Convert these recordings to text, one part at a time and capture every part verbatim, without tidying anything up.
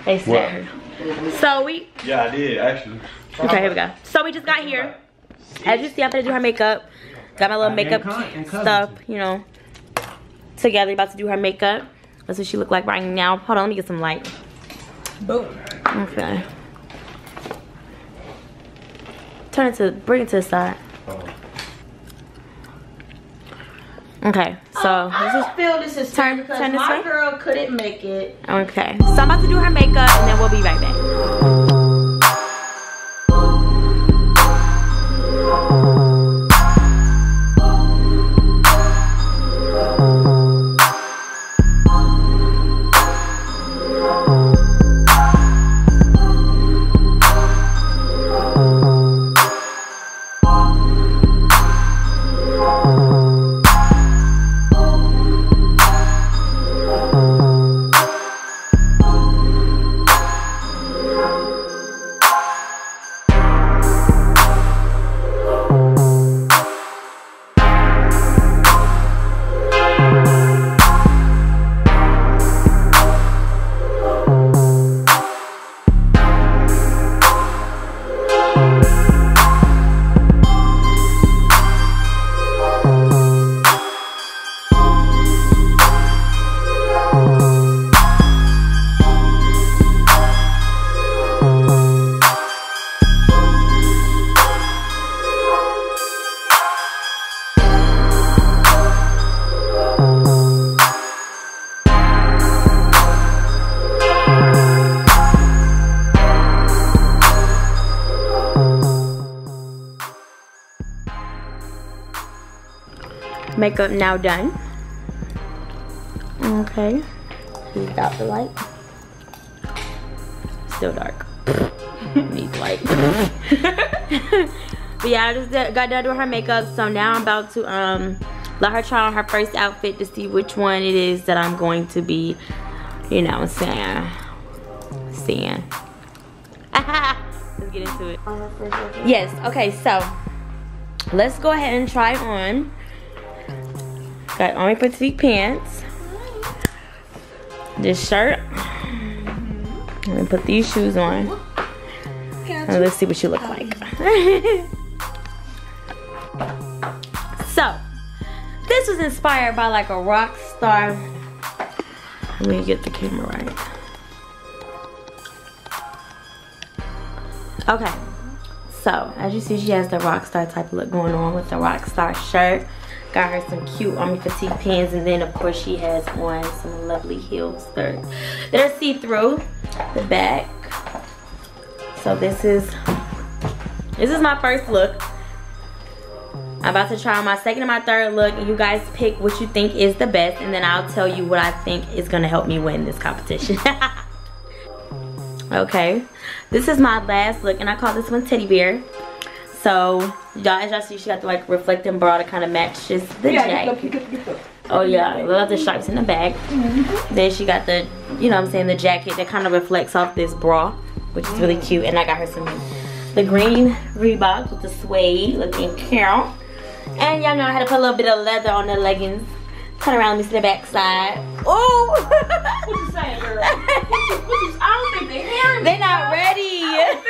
They scared. So we. Yeah, I did actually. Okay, here we go. So we just got here. As you see, I'm gonna do her makeup. Got my little makeup stuff, you know, together. About to do her makeup. That's what she look like right now. Hold on, let me get some light. Boom. Okay. Turn it to, bring it to the side. Okay, so oh, I just feel this is turn, because turn this my way. girl couldn't make it. Okay, so I'm about to do her makeup and then we'll be right back. Makeup now done. Okay. She's got the light. Still dark. Needs light. But yeah, I just got done doing her makeup, so now I'm about to um let her try on her first outfit to see which one it is that I'm going to be, you know, saying. Seeing. Let's get into it. Yes. Okay. So let's go ahead and try on. Got Army Petite pants, this shirt, and then put these shoes on. And let's see what she look like. So, this was inspired by like a rock star. Let me get the camera right. Okay, so as you see, she has the rock star type of look going on with the rock star shirt. Got her some cute Army Petite pants, and then of course she has on some lovely heels that are see-through the back. So this is this is my first look. I'm about to try on my second and my third look, and you guys pick what you think is the best, and then I'll tell you what I think is gonna help me win this competition. Okay, this is my last look, and I call this one Teddy Bear. So, y'all, as y'all see, she got the like reflecting bra that kind of matches the yeah, jacket. Oh yeah, I love the stripes in the back. Mm-hmm. Then she got the, you know what I'm saying, the jacket that kind of reflects off this bra, which is really cute. And I got her some, the green Reebok with the suede, looking cute. And y'all know I had to put a little bit of leather on the leggings. Turn around, let me see the back side. Oh! What you saying, girl? What you, what you, I don't think they're hearing They're not ready.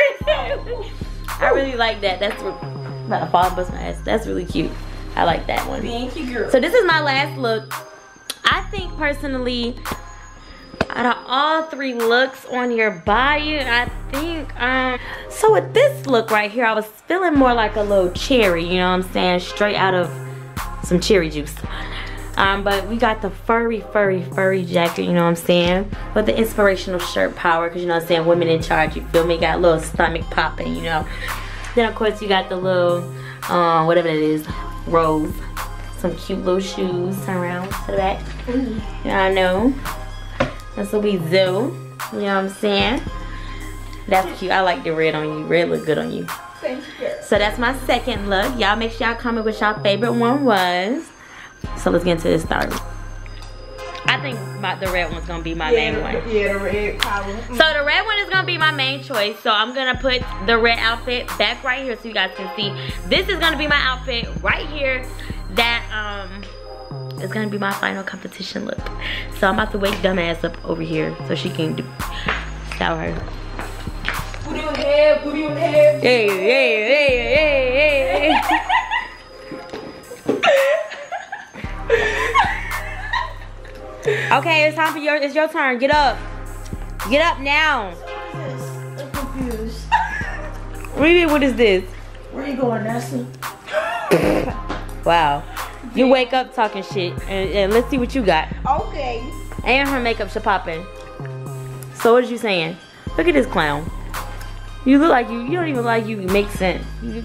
I really like that. That's about to fall and bust my ass. That's really cute. I like that one. Thank you, girl. So this is my last look. I think personally, out of all three looks on your body, I think um. So with this look right here, I was feeling more like a little cherry. You know what I'm saying? Straight out of some cherry juice. Um, but we got the furry, furry, furry jacket, you know what I'm saying? With the inspirational shirt power, because you know what I'm saying, women in charge, you feel me? Got a little stomach popping, you know? Then of course you got the little, uh, whatever it is, rose. Some cute little shoes, turn around to the back. Mm-hmm. Yeah, I know. That's what we do, you know what I'm saying? That's cute, I like the red on you, red look good on you. Thank you, girl. So that's my second look. Y'all make sure y'all comment what y'all favorite one was. So let's get into this third. I think my, the red one's gonna be my yeah, main one. Yeah, the red color. So the red one is gonna be my main choice. So I'm gonna put the red outfit back right here so you guys can see. This is gonna be my outfit right here. That um is gonna be my final competition look. So I'm about to wake dumbass up over here so she can do, That was her. Booty on the head, booty on the head. Hey, hey, hey, hey, hey. Okay, it's time for your, it's your turn. Get up. Get up now. What is this? I'm confused. What do you mean, what is this? Where you going, Nessa? Wow. You wake up talking shit, and, and let's see what you got. Okay. And her makeup should poppin'. So what is you saying? Look at this clown. You look like you, you don't even like you make sense. You,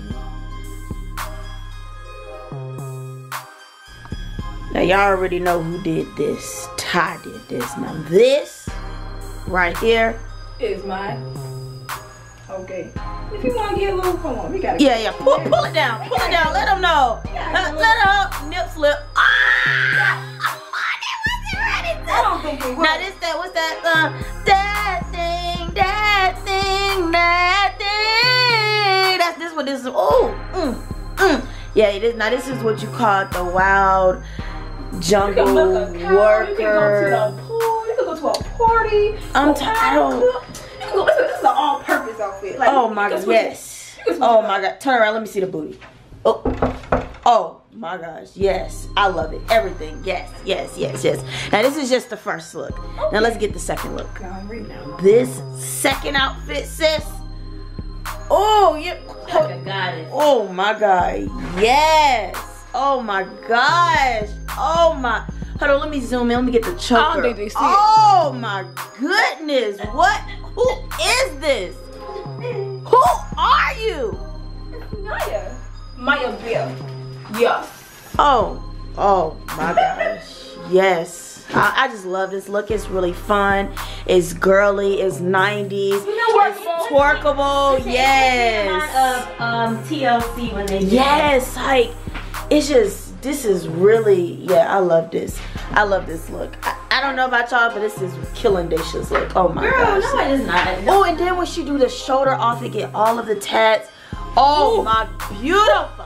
now y'all already know who did this. Ty did this. Now this right here is my. Okay. If you want to get a little, come on, we gotta. Yeah, yeah. Pull, pull it down. Pull it down. Let them know. Let, let her nip slip. Ah! I don't think it will. Now this that what's that? Uh, that thing, that thing, that thing. That's this what this is. Oh, mm, mm. Yeah. It is. Now this is what you call the wild jungle worker. You can go to the pool. You can go to a party. I'm tired. This is an all-purpose outfit. Like, oh my god, yes. Oh my god, turn around. Let me see the booty. Oh, oh my gosh, yes. I love it. Everything. Yes, yes, yes, yes. Now this is just the first look. Okay. Now let's get the second look. Now this second outfit, sis. Oh yeah. Like a goddess. Oh my god, yes. Oh my gosh. Oh my. Hold on, let me zoom in. Let me get the choker. I don't think they see oh it. My goodness. What? Who is this? Who are you? Maya. Maya Bill. Yes. Oh. Oh my gosh. Yes. I, I just love this look. It's really fun. It's girly. It's nineties. You know what? It's twerkable. It's yes. Of um, T L C when they yes. That. Like it's just. This is really, yeah, I love this. I love this look. I, I don't know about y'all, but this is killing Dacia's look. Oh my Girl, gosh. no, it is not. Oh, and then when she do the shoulder off and get all of the tats. Oh, ooh. My beautiful.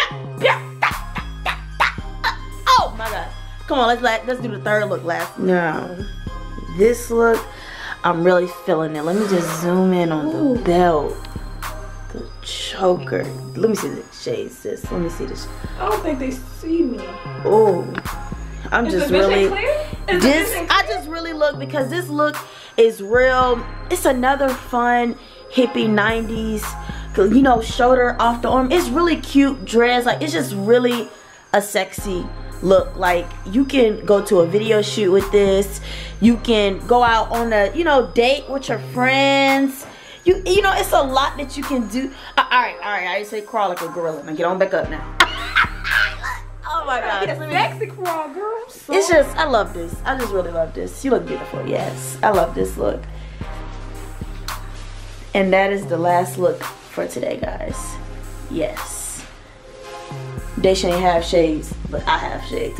Oh my god. Come on, let's let, let's do the third look last. Now, this look, I'm really feeling it. Let me just zoom in on ooh. The belt. The choker. Let me see the shades, sis. Let me see this. I don't think they see me. Oh, I'm is just the really. Clear? Is this the I just really look because this look is real. It's another fun hippie nineties, you know, shoulder off the arm. It's really cute dress. Like it's just really a sexy look. Like you can go to a video shoot with this. You can go out on a you know date with your friends. You you know, it's a lot that you can do. Uh, all right, all right. I say crawl like a gorilla. Now get on back up now. Oh my god. It's sexy crawl, girl. So it's just, I love this. I just really love this. You look beautiful. Yes, I love this look. And that is the last look for today, guys. Yes. Dacia ain't have shades, but I have shades.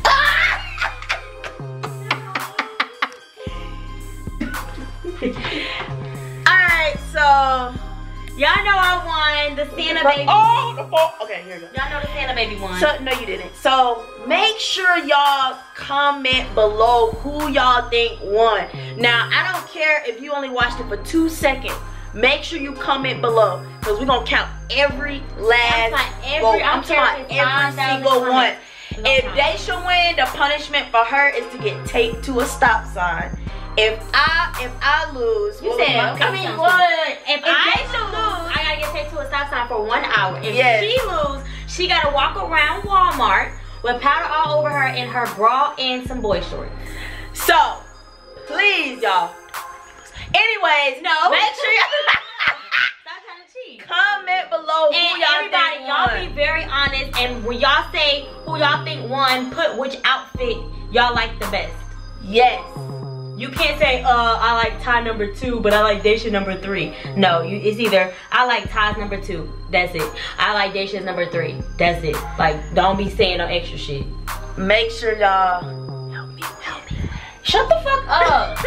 So, y'all know I won the Santa Baby. Oh, the fall. Okay, here we go. Y'all know the Santa Baby won. So, no, you didn't. So, make sure y'all comment below who y'all think won. Now, I don't care if you only watched it for two seconds. Make sure you comment below because we're going to count every last every, vote. I'm talking about every single one. If Dacia win, the punishment for her is to get taped to a stop sign. If I if I lose, you said I mean, well, if, if I lose, I gotta get taped to a stop sign for one hour. If yes. she lose, she gotta walk around Walmart with powder all over her and her bra and some boy shorts. So, please, y'all. Anyways, no. Make sure y'all stop trying to cheat. Comment below and who y'all everybody, think y'all won. Be very honest, and when y'all say who y'all think won, put which outfit y'all like the best. Yes. You can't say, uh, I like Ty number two, but I like Dacia number three. No, you, it's either, I like Ty's number two, that's it. I like Dacia's number three, that's it. Like, don't be saying no extra shit. Make sure y'all, help me, help me. Shut the fuck up.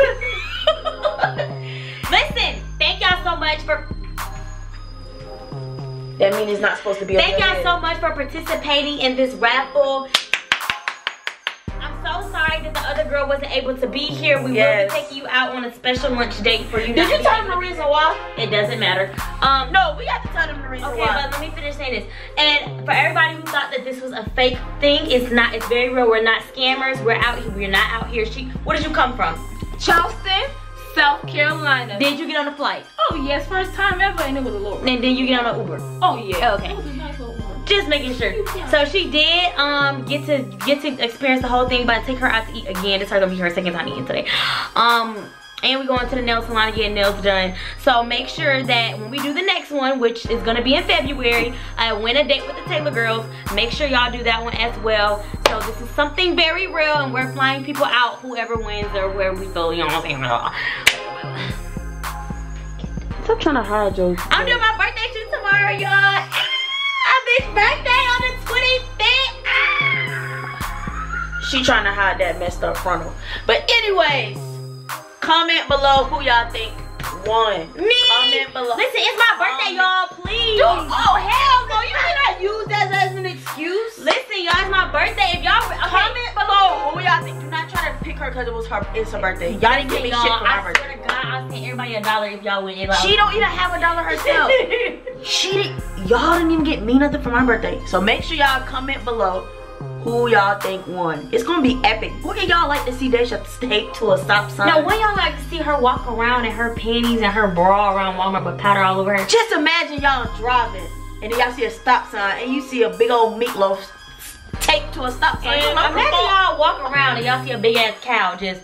Listen, thank y'all so much for, that means it's not supposed to be Thank y'all so much for participating in this raffle. I'm so sorry sorry that the other girl wasn't able to be here. We yes. will be taking you out on a special lunch date for you. Did you tell them the reason why? It doesn't matter. Um, no, we got to tell them the reason okay, why. Okay, but let me finish saying this. And for everybody who thought that this was a fake thing, it's not. It's very real. We're not scammers. We're out here. We're not out here. She. Where did you come from? Charleston, South Carolina. Did you get on the flight? Oh yes, first time ever, and it was a little. And then you get on an Uber? Oh yeah. Okay. It was a nice little Uber. Just making sure. So she did um get to get to experience the whole thing, but I take her out to eat again. This is gonna be her second time eating today. Um and we're going to the nail salon to get nails done. So make sure that when we do the next one, which is gonna be in February, I uh, win a date with the Taylor girls. Make sure y'all do that one as well. So this is something very real, and we're flying people out, whoever wins or where we go, you know what I'm saying? Stop trying to hide your. I'm doing my birthday shoot tomorrow, y'all. Bitch birthday on the twenty-fifth. Ah. She trying to hide that messed up frontal. But anyways, comment below who y'all think won. Me. Comment below. Listen, it's my birthday, y'all. Please. Dude, oh hell no! You cannot use that as an excuse. Listen, y'all, it's my birthday. If y'all okay. comment below who y'all think. Do not try to pick her because it was her. It's her birthday. Y'all didn't give me shit for my birthday. I swear to God, I'll send everybody a dollar if y'all win. She don't even have a dollar herself. She didn't. Y'all didn't even get me nothing for my birthday. So make sure y'all comment below who y'all think won. It's gonna be epic. Wouldn't y'all like to see Daisha stake to a stop sign? Now, wouldn't y'all like to see her walk around in her panties and her bra around Walmart with powder all over her? Just imagine y'all driving and then y'all see a stop sign and you see a big old meatloaf taped to a stop sign. And imagine y'all walk around and y'all see a big ass cow just.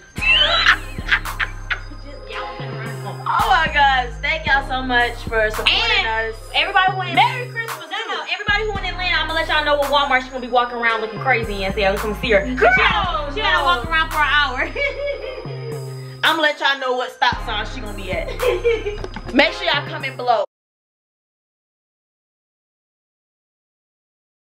Oh my gosh, thank y'all so much for supporting and us. Everybody who in Merry Christmas. No, no, everybody who in Atlanta, I'm gonna let y'all know what Walmart she's gonna be walking around looking crazy and say I'm come see her. Girl, she gotta, she no. gotta walk around for an hour. I'm gonna let y'all know what stop sign she gonna be at. Make sure y'all comment below.